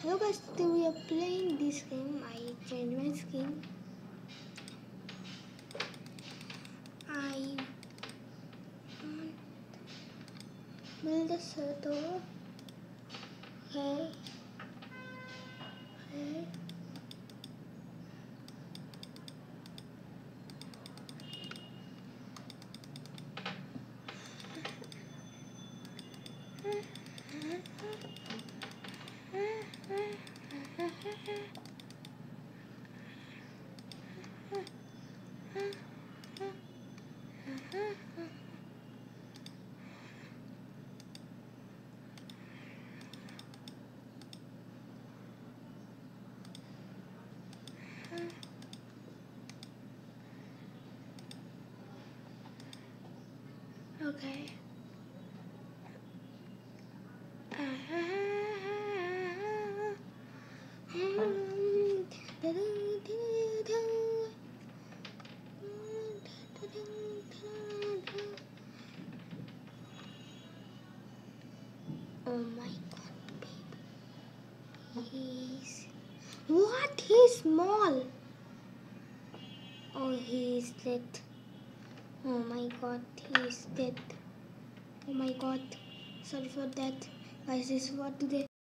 Hello guys, today we are playing this game. I changed my skin. I build a circle. Okay. Okay. Oh my god, baby. What? He's small. Oh, he's dead. Oh my god, he's dead. Oh my god. Sorry for that. Guys, this is what today.